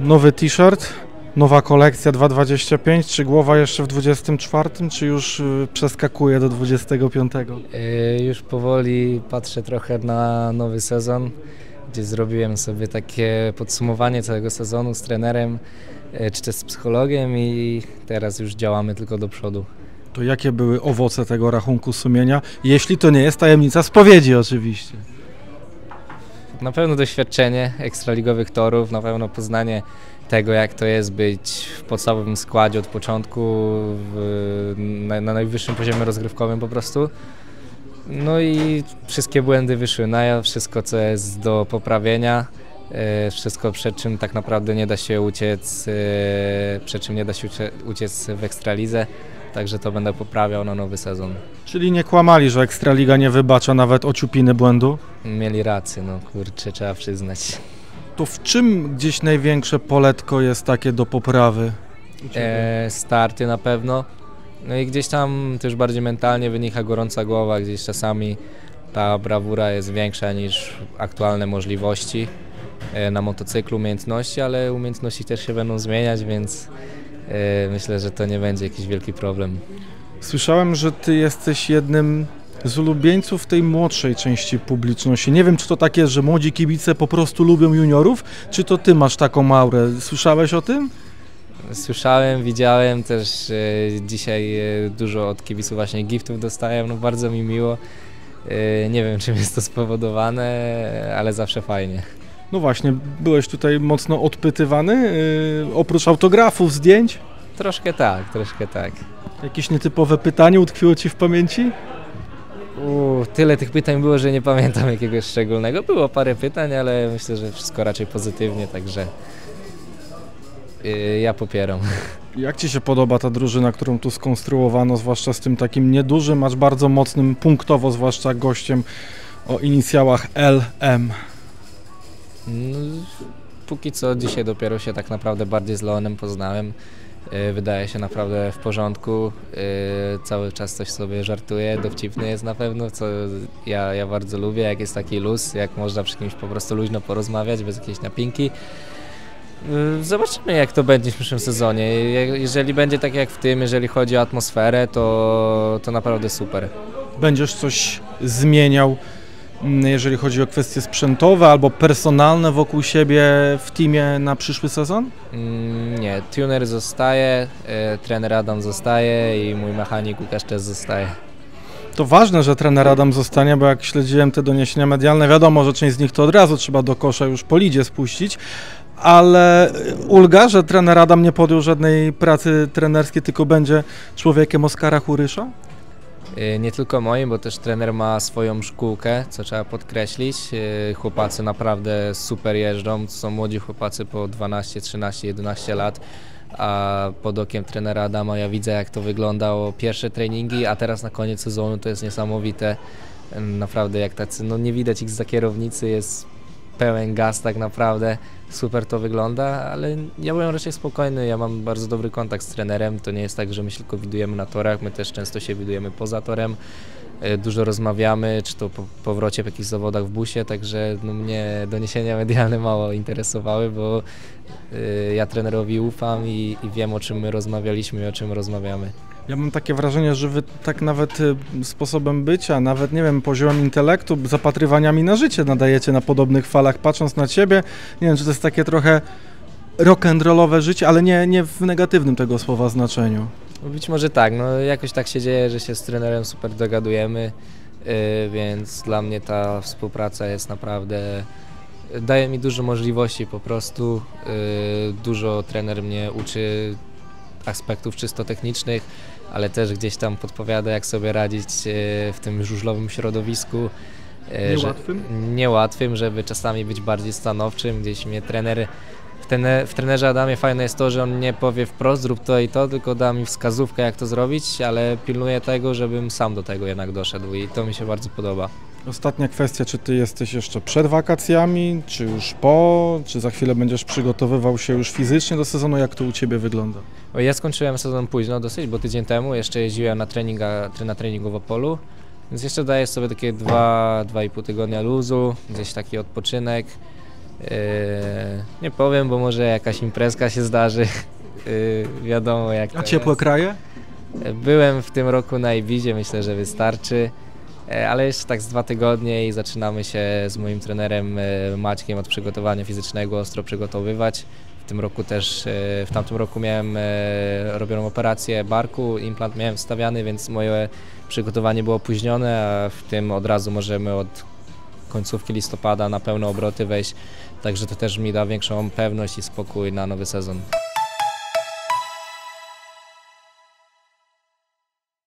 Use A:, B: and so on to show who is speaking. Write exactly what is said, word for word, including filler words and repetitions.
A: Nowy t-shirt, nowa kolekcja dwa dwadzieścia pięć, czy głowa jeszcze w dwudziestym czwartym, czy już y, przeskakuje do dwudziestego piątego?
B: Yy, już powoli patrzę trochę na nowy sezon, gdzie zrobiłem sobie takie podsumowanie całego sezonu z trenerem, yy, czy też z psychologiem i teraz już działamy tylko do przodu.
A: To jakie były owoce tego rachunku sumienia, jeśli to nie jest tajemnica spowiedzi oczywiście?
B: Na pewno doświadczenie ekstraligowych torów, na pewno poznanie tego, jak to jest być w podstawowym składzie od początku, w, na, na najwyższym poziomie rozgrywkowym po prostu. No i wszystkie błędy wyszły na jaw, wszystko co jest do poprawienia, e, wszystko przed czym tak naprawdę nie da się uciec, e, przed czym nie da się uciec w Ekstralidze. Także to będę poprawiał na nowy sezon.
A: Czyli nie kłamali, że Ekstraliga nie wybacza nawet ociupiny błędu?
B: Mieli rację, no kurczę, trzeba przyznać.
A: To w czym gdzieś największe poletko jest takie do poprawy?
B: E, starty na pewno. No i gdzieś tam też bardziej mentalnie wynika gorąca głowa, gdzieś czasami ta brawura jest większa niż aktualne możliwości e, na motocyklu, umiejętności, ale umiejętności też się będą zmieniać, więc e, myślę, że to nie będzie jakiś wielki problem.
A: Słyszałem, że ty jesteś jednym z ulubieńców tej młodszej części publiczności. Nie wiem, czy to tak jest, że młodzi kibice po prostu lubią juniorów, czy to ty masz taką aurę. Słyszałeś o tym?
B: Słyszałem, widziałem też e, dzisiaj e, dużo od kibiców właśnie giftów dostałem, no bardzo mi miło. E, nie wiem, czym jest to spowodowane, ale zawsze fajnie.
A: No właśnie, byłeś tutaj mocno odpytywany, yy, oprócz autografów, zdjęć?
B: Troszkę tak, troszkę tak.
A: Jakieś nietypowe pytanie utkwiło ci w pamięci?
B: U, tyle tych pytań było, że nie pamiętam jakiegoś szczególnego. Było parę pytań, ale myślę, że wszystko raczej pozytywnie, także yy, ja popieram.
A: Jak ci się podoba ta drużyna, którą tu skonstruowano, zwłaszcza z tym takim niedużym, acz bardzo mocnym punktowo, zwłaszcza gościem o inicjałach L M?
B: No, póki co dzisiaj dopiero się tak naprawdę bardziej z Leonem poznałem. Wydaje się naprawdę w porządku, cały czas coś sobie żartuje, dowcipny jest na pewno, co ja, ja bardzo lubię, jak jest taki luz, jak można przy kimś po prostu luźno porozmawiać, bez jakiejś napinki. Zobaczymy, jak to będzie w przyszłym sezonie. Jeżeli będzie tak jak w tym, jeżeli chodzi o atmosferę, to, to naprawdę super.
A: Będziesz coś zmieniał, jeżeli chodzi o kwestie sprzętowe albo personalne wokół siebie w teamie na przyszły sezon?
B: Mm, nie, tuner zostaje, e, trener Adam zostaje i mój mechanik Łukasz też zostaje.
A: To ważne, że trener Adam zostanie, bo jak śledziłem te doniesienia medialne, wiadomo, że część z nich to od razu trzeba do kosza już po lidzie spuścić, ale ulga, że trener Adam nie podjął żadnej pracy trenerskiej, tylko będzie człowiekiem Oskara Churysza?
B: Nie tylko moim, bo też trener ma swoją szkółkę, co trzeba podkreślić. Chłopacy naprawdę super jeżdżą, są młodzi chłopacy po dwanaście, trzynaście, jedenaście lat, a pod okiem trenera Adama ja widzę, jak to wyglądało pierwsze treningi, a teraz na koniec sezonu to jest niesamowite. Naprawdę jak tacy, no nie widać ich za kierownicy, jest pełen gaz tak naprawdę, super to wygląda, ale ja byłem raczej spokojny, ja mam bardzo dobry kontakt z trenerem, to nie jest tak, że my się tylko widujemy na torach, my też często się widujemy poza torem, dużo rozmawiamy, czy to po powrocie w jakichś zawodach w busie, także no mnie doniesienia medialne mało interesowały, bo y, ja trenerowi ufam i, i wiem, o czym my rozmawialiśmy i o czym rozmawiamy.
A: Ja mam takie wrażenie, że wy tak nawet sposobem bycia, nawet nie wiem, poziomem intelektu, zapatrywaniami na życie nadajecie na podobnych falach, patrząc na ciebie. Nie wiem, czy to jest takie trochę rock'n'rollowe życie, ale nie, nie w negatywnym tego słowa znaczeniu.
B: Być może tak, no jakoś tak się dzieje, że się z trenerem super dogadujemy, yy, więc dla mnie ta współpraca jest naprawdę, daje mi dużo możliwości po prostu, yy, dużo trener mnie uczy aspektów czysto technicznych, ale też gdzieś tam podpowiada, jak sobie radzić w tym żużlowym środowisku.
A: Niełatwym?
B: Że, niełatwym, żeby czasami być bardziej stanowczym. Gdzieś mnie trener, w, trener, w trenerze Adamie fajne jest to, że on nie powie wprost, zrób to i to, tylko da mi wskazówkę, jak to zrobić, ale pilnuje tego, żebym sam do tego jednak doszedł i to mi się bardzo podoba.
A: Ostatnia kwestia, czy ty jesteś jeszcze przed wakacjami, czy już po, czy za chwilę będziesz przygotowywał się już fizycznie do sezonu, jak to u ciebie wygląda?
B: Ja skończyłem sezon późno dosyć, bo tydzień temu jeszcze jeździłem na, treninga, na treningu w Opolu, więc jeszcze daję sobie takie dwa, dwa i pół tygodnia luzu, gdzieś taki odpoczynek. Yy, nie powiem, bo może jakaś imprezka się zdarzy. Yy, wiadomo jak to
A: A ciepłe
B: jest.
A: kraje?
B: Byłem w tym roku na Ibizie, myślę, że wystarczy. Yy, ale jeszcze tak z dwa tygodnie i zaczynamy się z moim trenerem yy, Maćkiem od przygotowania fizycznego ostro przygotowywać. W tym roku też, yy, w tamtym roku miałem yy, robioną operację barku, implant miałem wstawiany, więc moje przygotowanie było opóźnione, a w tym od razu możemy od końcówki listopada na pełne obroty wejść, także to też mi da większą pewność i spokój na nowy sezon.